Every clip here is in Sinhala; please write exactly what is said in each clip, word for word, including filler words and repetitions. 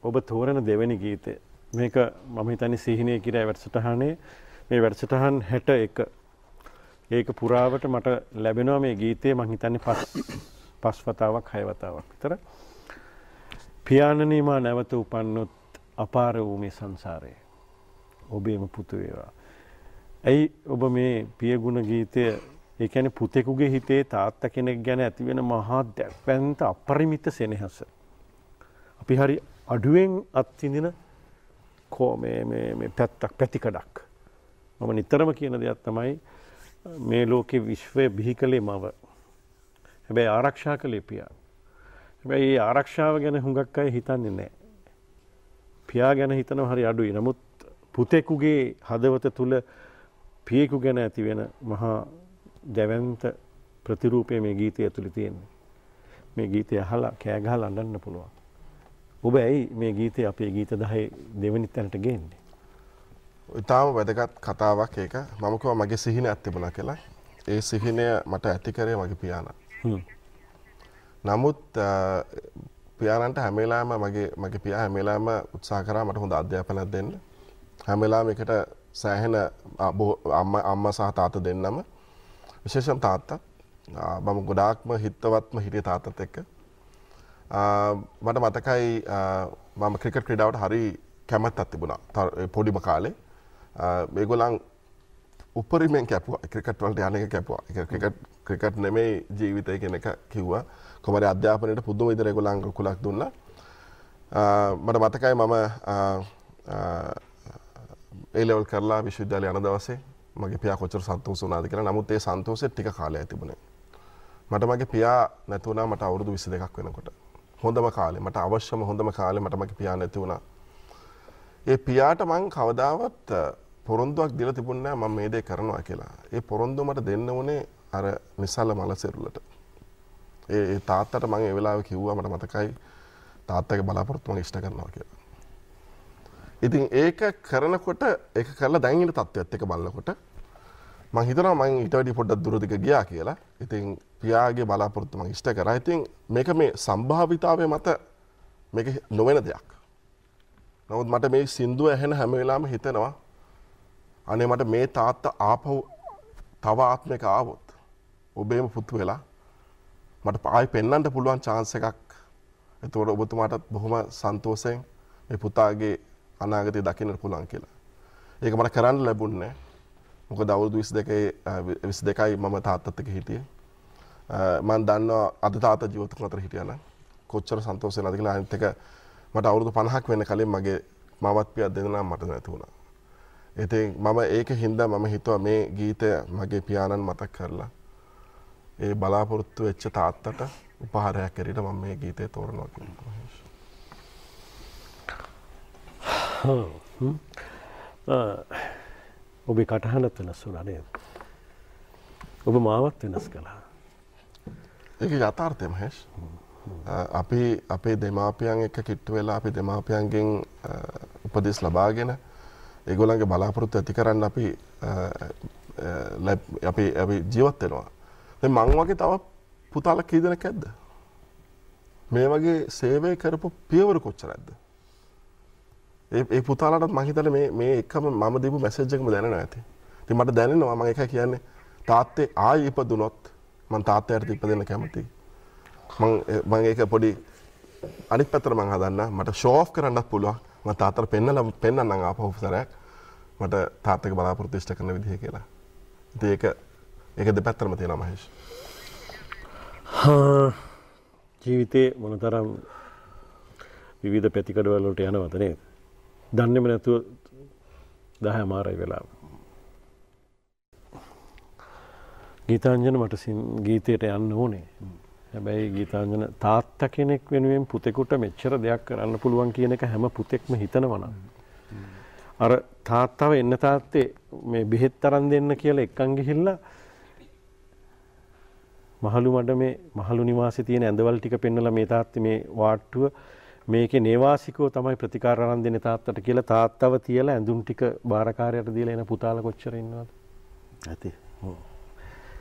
ඔබ තෝරන දෙවෙනි ගීතය. මේක මම හිතන්නේ සිහිනයකි රේ වැඩසටහනේ මේ වැඩසටහන් හැට එක. ඒක පුරාවට මට ලැබෙනවා මේ ගීතේ මම හිතන්නේ පස් පස් වතාවක් හය වතාවක් විතර. පියාණනී මා නැවත උපන්නොත් අපාර වූ මේ සංසාරේ ඔබේම පුතු වේවා. ඇයි ඔබ මේ පියගුණ ගීතය ඒ කියන්නේ පුතෙකුගේ හිතේ තාත්තා කෙනෙක් ගැන ඇති වෙන මහා දැපැන්ත අපරිමිත සෙනෙහස. අපි හරි අඩුවෙන් අත්විඳින කෝ මේ මේ මේ පැත්තක් පැතිකඩක්. මම නිතරම කියන දෙයක් තමයි මේ ලෝකේ විශ්වය බිහි කළේ මව. හැබැයි ආරක්ෂා කළේ පියා. හැබැයි මේ ආරක්ෂාව ගැන හුඟක් අය හිතන්නේ නැහැ. පියා ගැන හිතනවා හරි අඩුයි. නමුත් පුතෙකුගේ හදවත තුල පියෙකු ගැන ඇති වෙන මහා දැවැන්ත ප්‍රතිරූපය මේ ගීතය ඇතුළේ තියෙනවා. මේ ගීතය අහලා කෑ ගහලා අඬන්න පුළුවන්. ඔබ ඇයි මේ ගීතය අපේ ගීත දහයේ දෙවෙනි තැනට ගේන්නේ? ඊටාම වැදගත් කතාවක් ඒක. මම කිව්වා මගේ සිහිනයක් තිබුණා කියලා. ඒ සිහිනය මට ඇති කරේ මගේ පියාණන්. හ්ම්. නමුත් පියාණන්ට හැම වෙලාවෙම මගේ මගේ පියා හැම වෙලාවෙම උත්සාහ කරා මට හොඳ අධ්‍යාපනයක් දෙන්න. හැම වෙලාවෙම එකට සෑහෙන අම්මා අම්මා සහ තාත්තා දෙන්නම විශේෂයෙන් තාත්තා මම ගොඩාක්ම හිතවත්ම හිටිය තාත්තත් එක්ක මට මතකයි මම ක්‍රිකට් ක්‍රීඩාවට හරි කැමැත්තක් තිබුණා පොඩිම කාලේ මේගොල්ලන් උපරිමයෙන් කැපුවා ක්‍රිකට් වලට යන එක කැපුවා ක්‍රිකට් ක්‍රිකට් නෙමෙයි ජීවිතය කියන එක කිව්වා කොහමද අධ්‍යාපනයට පුදුම විදිහට ඒගොල්ලන් කුලක් දුන්නා මට මතකයි මම ඒ ලෙවල් කරලා විශ්වවිද්‍යාලය යන දවසේ මගේ පියා කොච්චර සන්තෝෂ වුණාද කියලා. නමුත් ඒ සන්තෝෂෙ ටික කාලයක් තිබුණේ. මට මගේ පියා නැති වුණා මට අවුරුදු විසි දෙකක් වෙනකොට. හොඳම කාලේ මට අවශ්‍යම හොඳම කාලේ මට මගේ පියා නැති වුණා. ඒ පියාට මං කවදාවත් පොරොන්දුවක් දීලා තිබුණේ නැහැ මම මේ දේ කරනවා කියලා. ඒ පොරොන්දුව මට දෙන්න උනේ අර නිසල මලසිරුලට. ඒ ඒ තාත්තට මං ඒ වෙලාවේ කිව්වා මට මතකයි තාත්තගේ බලාපොරොත්තු මං ඉෂ්ට කරනවා කියලා. ඉතින් ඒක කරනකොට ඒක කරලා දැන් ඉන්න තත්ත්වයක් එක බලනකොට මම හිතනවා මම ඊට වැඩි පොඩ්ඩක් දුරදිග ගියා කියලා. ඉතින් පියාගේ බලාපොරොත්තු මම ඉෂ්ට කරා. ඉතින් මේක මේ සම්භාවිතාවයේ මත මේක නොවන දෙයක්. නමුත් මට මේ සින්දුව ඇහෙන හැම වෙලාවෙම හිතෙනවා අනේ මට මේ තාත්තා ආපහු තව ආත්මයක ආවොත් ඔබේම පුතු වෙලා මට ආයි පෙන්වන්න පුළුවන් chance එකක්. ඒතකොට ඔබතුමාටත් බොහොම සන්තෝෂයෙන් මේ පුතාගේ අනාගතය දකින්න පුළුවන් කියලා. ඒක මට කරන්න ලැබුණේ නැහැ. මොකද අවුරුදු විසි දෙකයි විසි දෙකයි මම තාත්තත් එක්ක හිටියේ. මම දන්නවා අද තාත්තා ජීවිතුන් අතර හිටියා නම් කොච්චර සන්තෝෂ වෙනවද කියලා. අනිත් එක මට අවුරුදු පනහක් වෙන්න කලින් මගේ මාවත් පියා දෙන්නා මට නැති වුණා. ඉතින් මම ඒක හින්දා මම හිතුවා මේ ගීතය මගේ පියාණන් මතක් කරලා ඒ බලාපොරොත්තු වෙච්ච තාත්තට උපහාරයක් ඇරෙන්න මම මේ ගීතය තෝරනවා කියලා. ඔබේ කටහඬත් වෙනස් වුණා නේද? ඔබ මාවත් වෙනස් කළා. ඒක යථාර්ථය මහේෂ්. අපි අපේ දෙමාපියන් එක්ක කිට්ටු වෙලා අපි දෙමාපියන්ගෙන් උපදෙස් ලබාගෙන ඒගොල්ලන්ගේ බලාපොරොත්තු ඇති කරන්න අපි අපි අපි ජීවත් වෙනවා. දැන් මං වගේ තව පුතාලා කී දෙනෙක් ඇද්ද? මේ වගේ සේවය කරපු පියවරු කොච්චරද? ඒ ඒ පුතාලාට මම හිතන්නේ මේ මේ එකම මම දීපු මැසේජ් එකම දැනෙනවා ඇති. ඉතින් මට දැනෙනවා මම එකයි කියන්නේ තාත්තේ ආයි ඉපදුනොත් මම තාත්තයාට ඉපදෙන්න කැමතියි. මම මම ඒක පොඩි අනිත් පැත්තට මම හදන්න මට ෂෝ ඔෆ් කරන්නත් පුළුවන්. මම තාත්තට පෙන්නලා පෙන්නන්නම් ආපහු සරයක් මට තාත්තගේ බලාපොරොත්තු ඉෂ්ට කරන විදිහ කියලා. ඉතින් ඒක ඒක දෙපැත්තටම තියෙනවා මහේෂ්. හා ජීවිතේ මොනතරම් විවිධ පැතිකඩවල වලට යනවද නේද? දන්නේම නැතුව දහය මාරයි වෙලාව. ගීතාංජන මට ගීතයට යන්න ඕනේ. හැබැයි ගීතාංජන තාත්තා කෙනෙක් වෙනුවෙන් පුතෙකුට මෙච්චර දෙයක් කරන්න පුළුවන් කියන එක හැම පුතෙක්ම හිතනවා නම්. අර තාත්තව එන්න තාත්තේ මේ බෙහෙත් තරම් දෙන්න කියලා එක්කන් ගිහිල්ලා මහලු මඩ මේ මහලු නිවාසයේ තියෙන ඇඳවල් ටික පෙන්නලා මේ තාත්තේ මේ වාට්ටුව මේකේ නේවාසිකව තමයි ප්‍රතිකාර අරන් දෙන්නේ තාත්තට කියලා තාත්තව තියලා ඇඳුම් ටික බාරකාරයට දීලා එන පුතාලා කොච්චර ඉන්නවද? ඇති. ඔව්.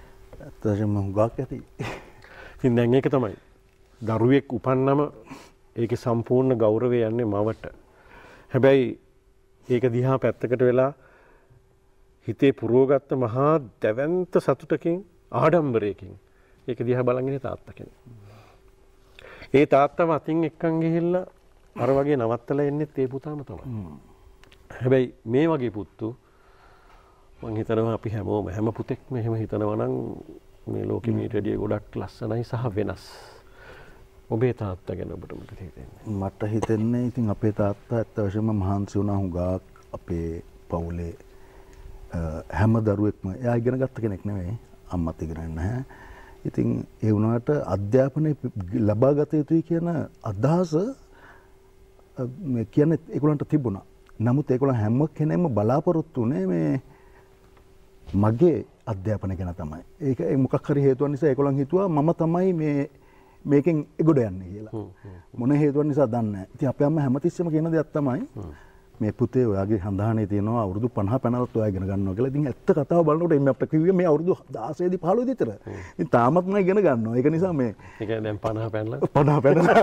ඇත්තටම හුඟක් ඇති. ඉතින් දැන් ඒක තමයි. දරුවෙක් උපන්නම ඒකේ සම්පූර්ණ ගෞරවය යන්නේ මවට. හැබැයි ඒක දිහා පැත්තකට වෙලා හිතේ පුරවගත්ත මහා දැවැන්ත සතුටකින් ආඩම්බරයකින් ඒක දිහා බලන් ඉන්නේ තාත්තා කෙනෙක්. ඒ තාත්තව අතින් එක්කන් ගිහිල්ලා අර වගේ නවත්තලා එන්නෙත් ඒ පුතාම තමයි. හැබැයි මේ වගේ පුත්තු මං හිතනවා අපි හැමෝම හැම පුතෙක්ම එහෙම හිතනවා නම් මේ ලෝකෙ මීට වැඩිය ගොඩක් ලස්සනයි සහ වෙනස්. ඔබේ තාත්තා ගැන ඔබට මොකද හිතෙන්නේ? මට හිතෙන්නේ ඉතින් අපේ තාත්තා ඇත්ත වශයෙන්ම මහන්සි වුණා හුඟක් අපේ පවුලේ හැම දරුවෙක්ම එයා ඉගෙන ගත්ත කෙනෙක් නෙවෙයි අම්මත් ඉගෙන නැහැ. ඉතින් ඒ වුණාට අධ්‍යාපනය ලබා ගත යුතුයි කියන අදහස මේ කියන්නේ ඒගොල්ලන්ට තිබුණා. නමුත් ඒගොල්ලන් හැම කෙනෙක්ම බලාපොරොත්තු වුණේ මේ මගේ අධ්‍යාපනය ගැන තමයි. ඒක මොකක් හරි හේතුවක් නිසා ඒගොල්ලන් හිතුවා මම තමයි මේ මේකෙන් එගොඩ යන්නේ කියලා. මොන හේතුවක් නිසා දන්නේ නැහැ. ඉතින් අපේ අම්මා හැමතිස්සෙම කියන දෙයක් තමයි මේ පුතේ ඔයාගේ හඳහනේ තියෙනවා අවුරුදු පනහ පැනලත් ඔයා ඉගෙන ගන්නවා කියලා. ඉතින් ඇත්ත කතාව බලනකොට එම්ම අපිට කිව්වේ මේ අවුරුදු දහසයි දී පහළොවයි දී විතර. ඉතින් තාමත් මම ඉගෙන ගන්නවා. ඒක නිසා මේ ඒ කියන්නේ දැන් පනහ පැනලා පනහ පැනලා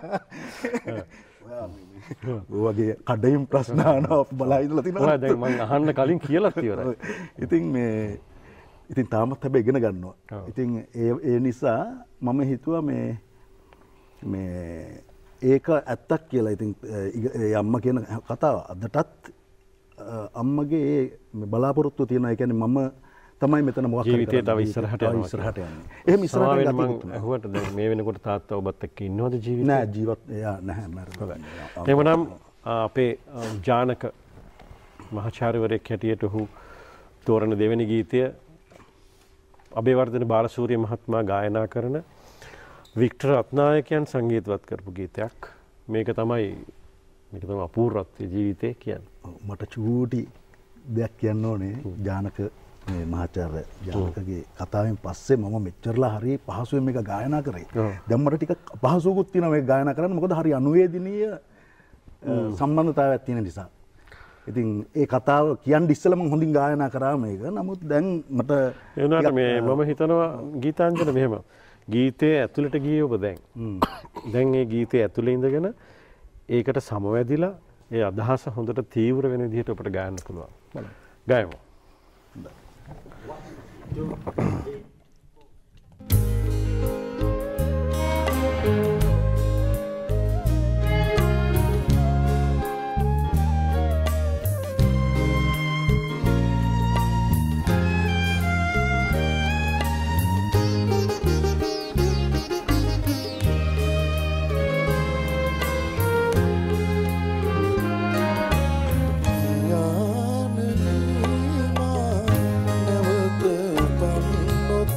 ඔයගේ කඩයිම් ප්‍රශ්න අහනවා බලා ඉඳලා තිනවා. ඔයා දැන් මම අහන්න කලින් කියලාත් ඉවරයි. ඉතින් මේ ඉතින් තාමත් හැබැයි ඉගෙන ගන්නවා. ඉතින් ඒ ඒ නිසා මම හිතුවා මේ මේ ඒක ඇත්තක් කියලා. ඉතින් අම්මා කියන කතාව අදටත් අම්මගේ මේ බලාපොරොත්තු තියෙනවා. ඒ කියන්නේ මම තමයි මෙතන මොකක් කරන්නේ ජීවිතේ තව ඉස්සරහට යනවා ඉස්සරහට යන්නේ. එහෙම ඉස්සරහට ගතිය අහුවට දැන් මේ වෙනකොට තාත්තා ඔබත් එක්ක ඉන්නවද ජීවිතේ? නෑ ජීවත් එයා නැහැ මැරෙනවා. එහෙමනම් අපේ ජානක මහාචාර්යවරයෙක් හැටියට ඔහු තෝරන දෙවෙනි ගීතය අබේවර්ධන බාලසූරිය මහත්මයා ගායනා කරන වික්ටර් රත්නායකයන් සංගීතවත් කරපු ගීතයක්. මේක තමයි මේක තමයි අපූර්වත්වයේ ජීවිතේ කියන්නේ. මට චූටි දෙයක් කියන්න ඕනේ ජානක මේ මහාචාර්ය ජානකගේ කතාවෙන් පස්සේ මම මෙච්චරලා හරි පහසුවෙන් මේක ගායනා කරේ. දැන් මට ටිකක් අපහසුකුත් තියෙනවා මේක ගායනා කරන්න. මොකද හරි අනුවේදනීය සම්බන්ධතාවයක් තියෙන නිසා. ඉතින් ඒ කතාව කියන්න ඉස්සෙල්ලා මම හොඳින් ගායනා කරා මේක. නමුත් දැන් මට ඒ වුණාට මේ මම හිතනවා ගීතාංජන මෙහෙම ගීතයේ ඇතුළට ගියේ ඔබ දැන්. දැන් මේ ගීතයේ ඇතුළේ ඉඳගෙන ඒකට සමවැදිලා ඒ අදහස හොඳට තීව්‍ර වෙන විදිහට ඔබට ගායන්න පුළුවන්. බලන්න. ගායමු. යානනීමා නැවත පන්නොත්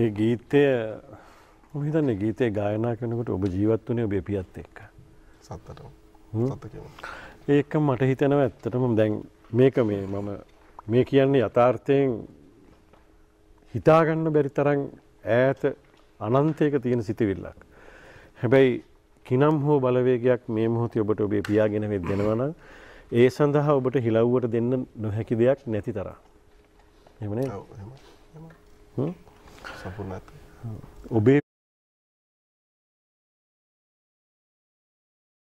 ඒ ගීතය මම හිතන්නේ ගීතේ ගායනා කරනකොට ඔබ ජීවත් වුණේ ඔබේ පියත් එක්ක. සත්තටම. සත්ත කියමු. ඒක මට හිතෙනවා ඇත්තටම දැන් මේක මේ මම මේ කියන්නේ යථාර්ථයෙන් හිතා ගන්න බැරි තරම් ඈත අනන්තයක තියෙන සිතුවිල්ලක්. හැබැයි කිනම් හෝ බලවේගයක් මේ මොහොතේ ඔබට ඔබේ පියාගෙන වෙත් දෙනවා නම් ඒ සඳහා ඔබට හිලව්වට දෙන්න නොහැකි දෙයක් නැති තරම්. එහෙම නේද? ඔව් එහෙම. එහෙම. සම්පූර්ණයි. ඔබේ